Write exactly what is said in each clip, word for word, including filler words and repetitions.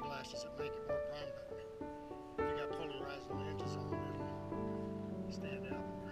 glasses that make it more prominent. If you got polarizing lenses on, it'll stand out more.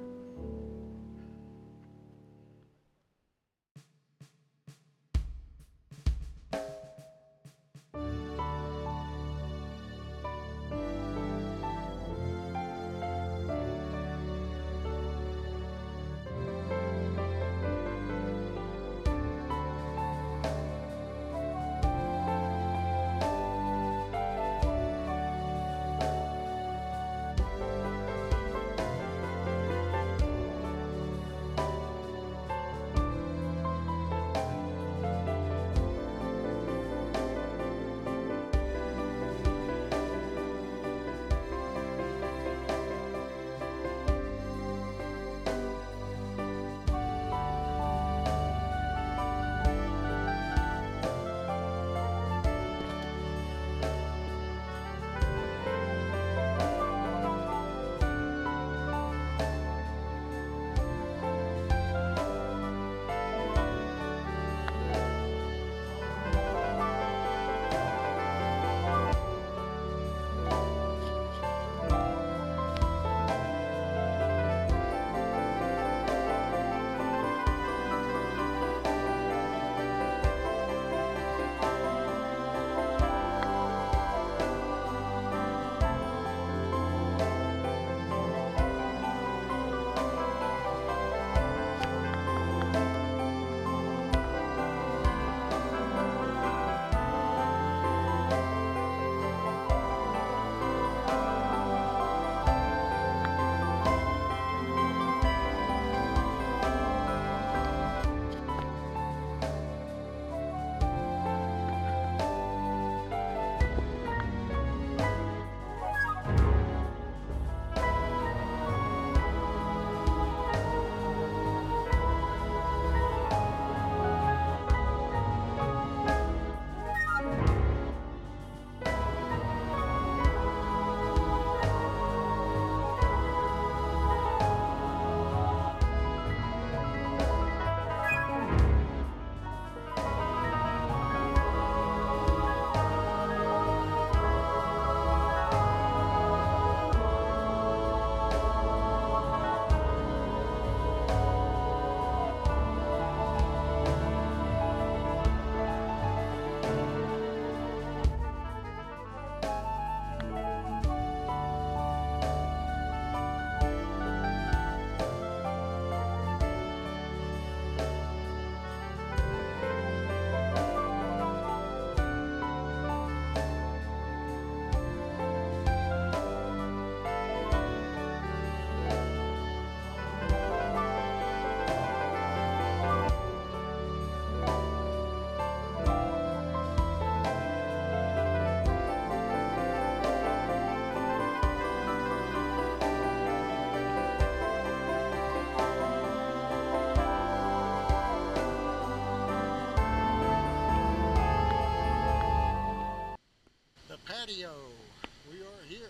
The patio, we are here.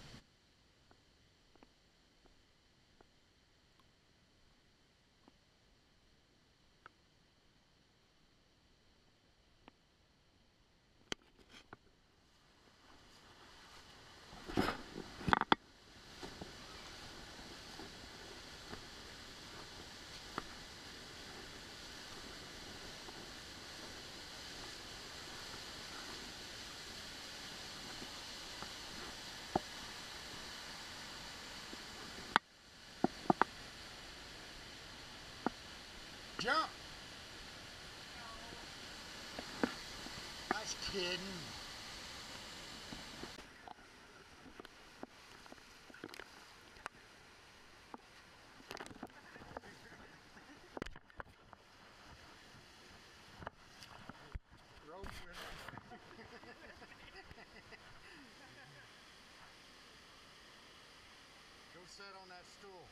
Jump! I was kidding. Road trip. Go sit on that stool.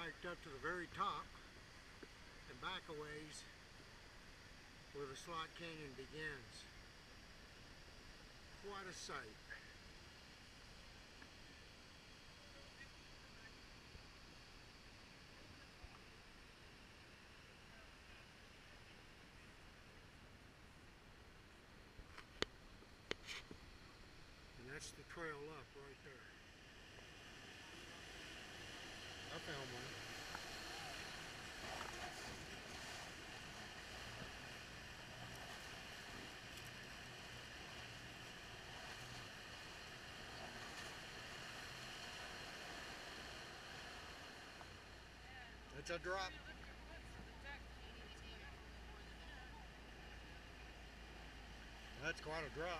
hiked up to the very top and back a ways where the slot canyon begins. Quite a sight. And that's the trail up right there. I found one. It's a drop. That's quite a drop.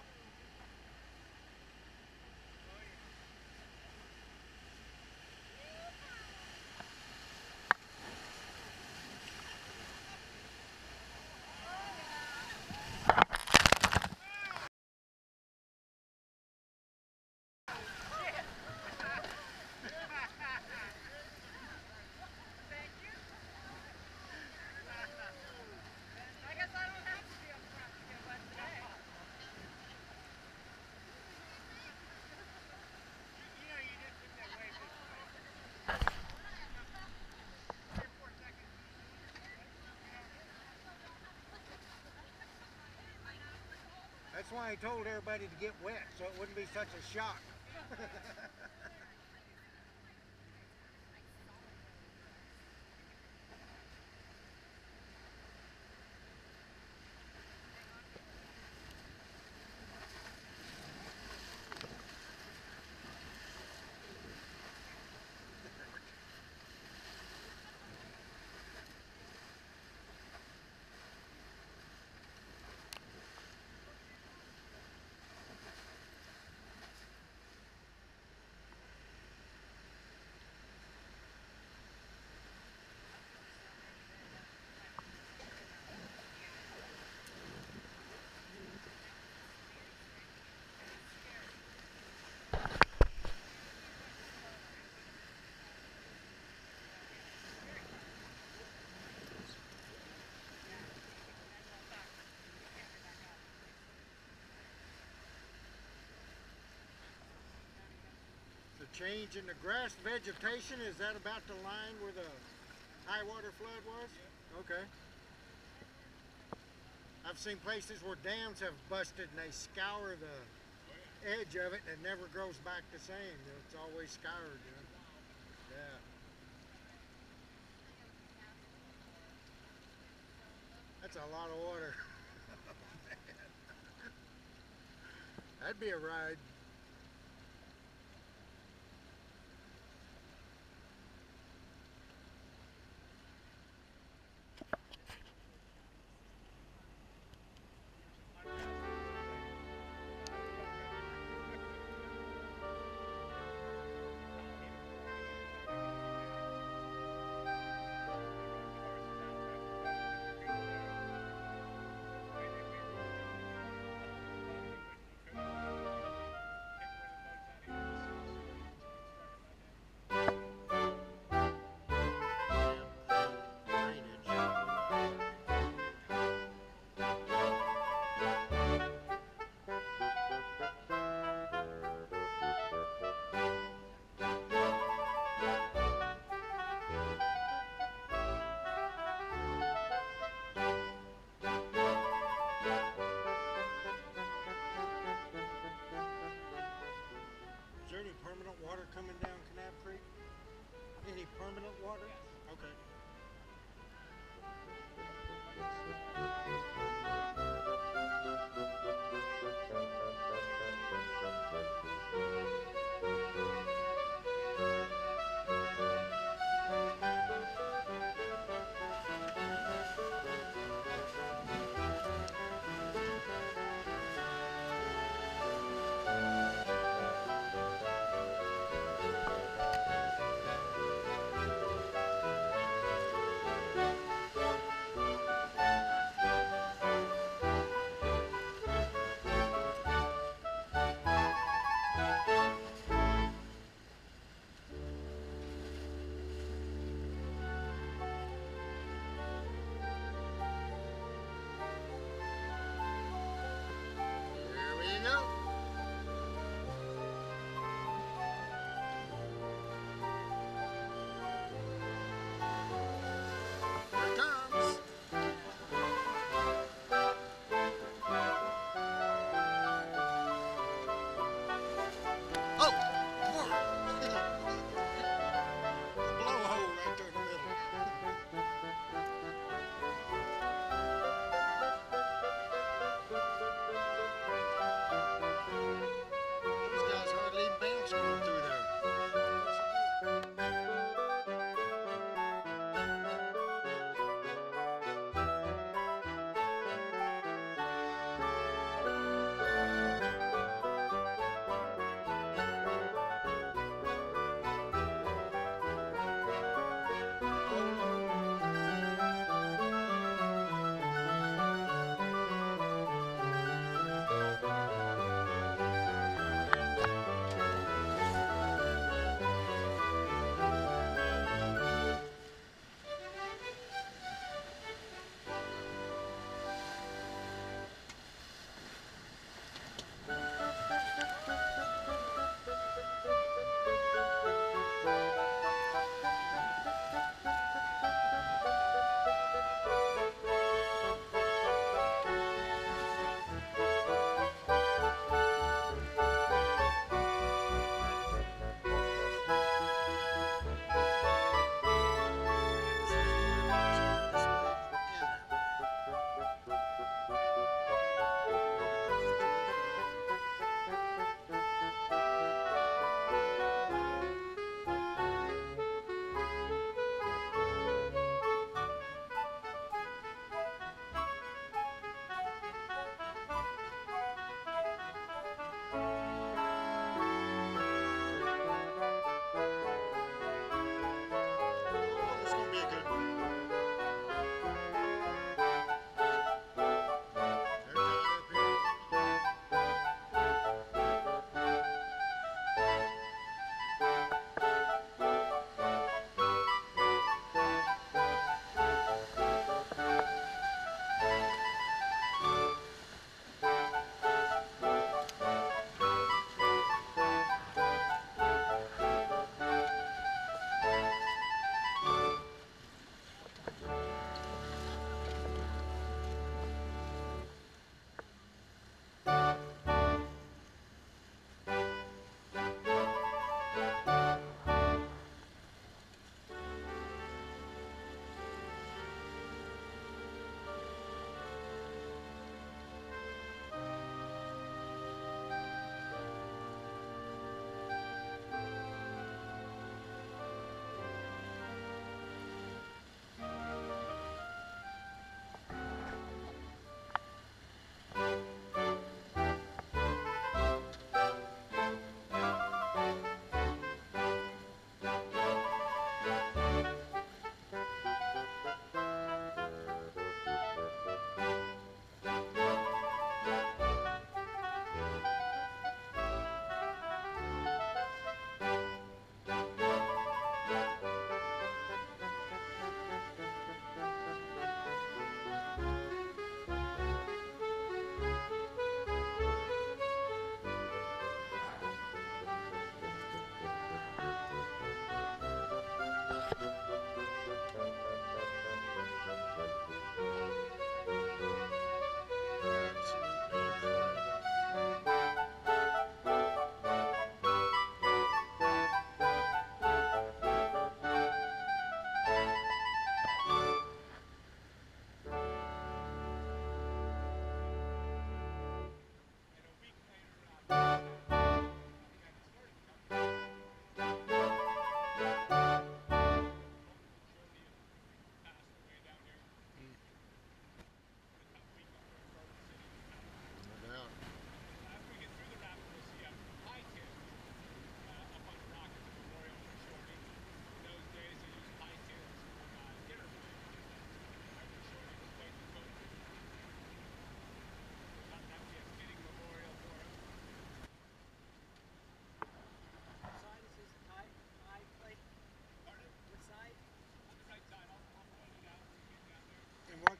That's why I told everybody to get wet, so it wouldn't be such a shock. The change in the grass vegetation, is that about the line where the high water flood was? Okay. I've seen places where dams have busted and they scour the edge of it and it never grows back the same. It's always scoured, you know? Yeah. That's a lot of water. That'd be a ride.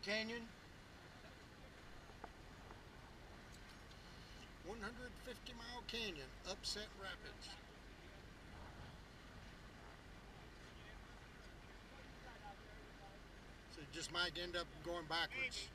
Canyon. one hundred fifty mile canyon, Upset Rapids. So you just might end up going backwards.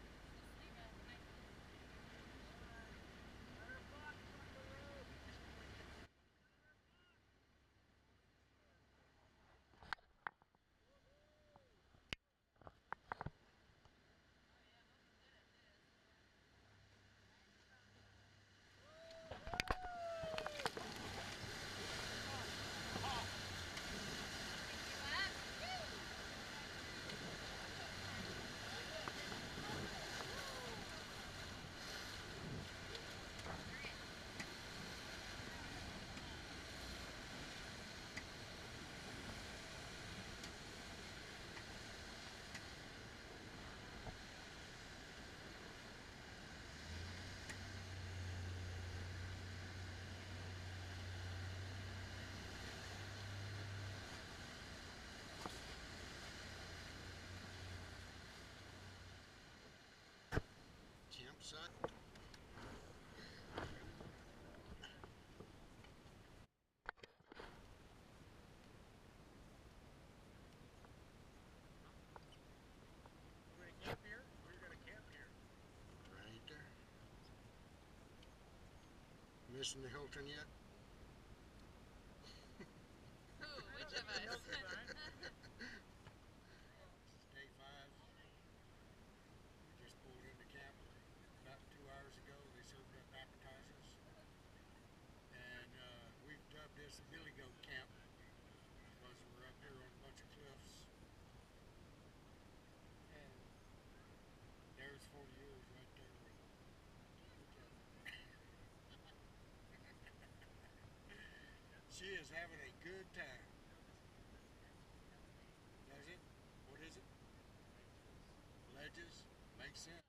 Campsite. Camp here? We're gonna camp here. Right there. Missing the Hilton yet? Who? Which of us? Day five. We just pulled into camp about two hours ago. They served up appetizers. And uh, we've dubbed this Billy Goat Camp because we're up here on a bunch of cliffs. And there's forty years right there. She is having a good time. Does it? What is it? Ledges? Makes sense.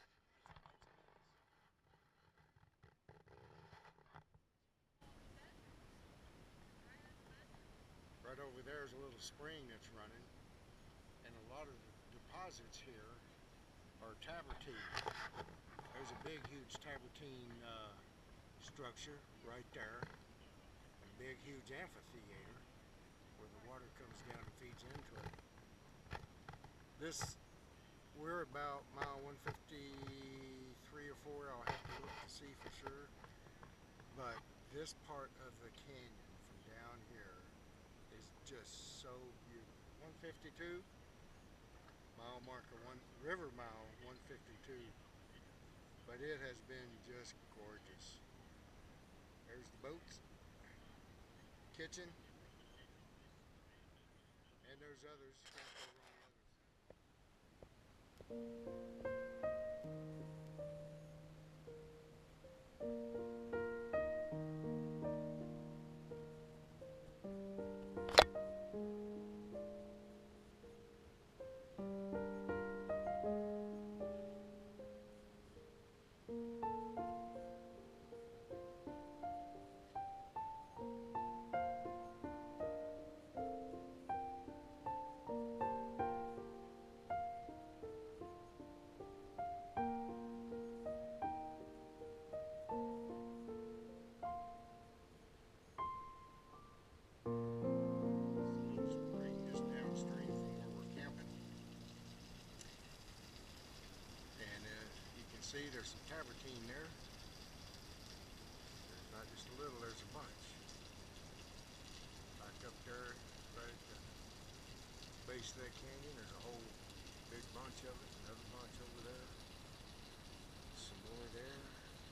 Right over there is a little spring that's running, and a lot of the deposits here are travertine. There's a big, huge travertine uh, structure right there. Big, huge amphitheater where the water comes down and feeds into it. This, we're about mile one fifty-three or four. I'll have to look to see for sure. But this part of the canyon from down here is just so beautiful. one fifty-two, mile marker one, river mile one fifty-two. But it has been just gorgeous. There's the boats. Kitchen, and there's others camped over on the other side. See, there's some travertine there. There's not just a little, there's a bunch. Back up there, right at the base of that canyon, there's a whole big bunch of it. Another bunch over there. Some more there.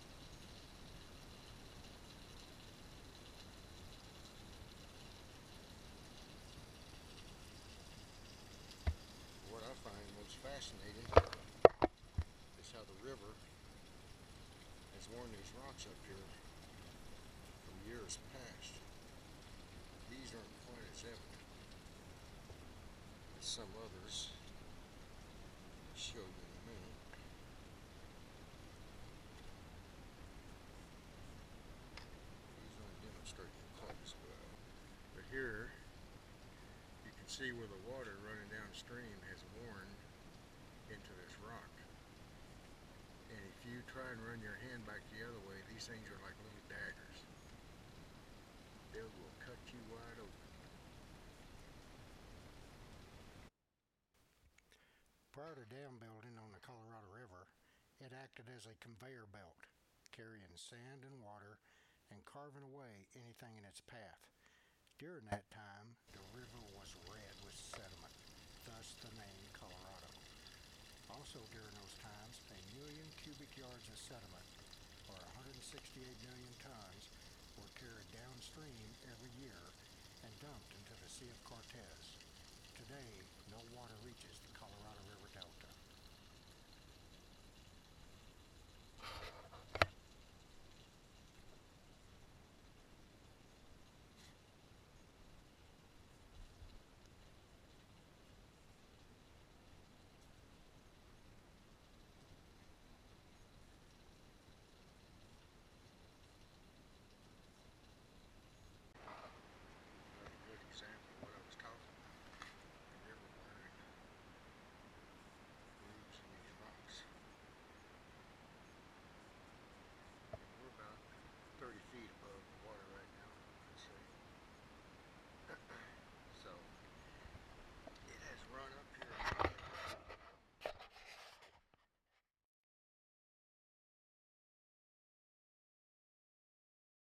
What I find most fascinating is how the river has worn these rocks up here from years past. These aren't quite as evident as some others. I'll show you in a minute. These aren't demonstrating quite as well. But here you can see where the water running downstream has worn into this rock. you try and run your hand back the other way, these things are like little daggers. They will cut you wide open. Prior to dam building on the Colorado River, it acted as a conveyor belt, carrying sand and water and carving away anything in its path. During that time, the river was red with sediment, thus the name Colorado. Also during those times, a million cubic yards of sediment, or one hundred sixty-eight million tons, were carried downstream every year and dumped into the Sea of Cortez. Today, no water reaches the